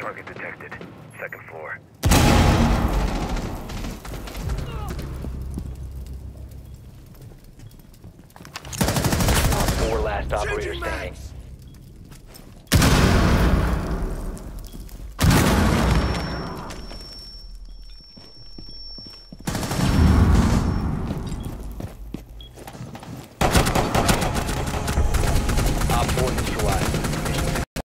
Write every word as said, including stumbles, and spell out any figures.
Target detected. Second floor. Four last operator standing.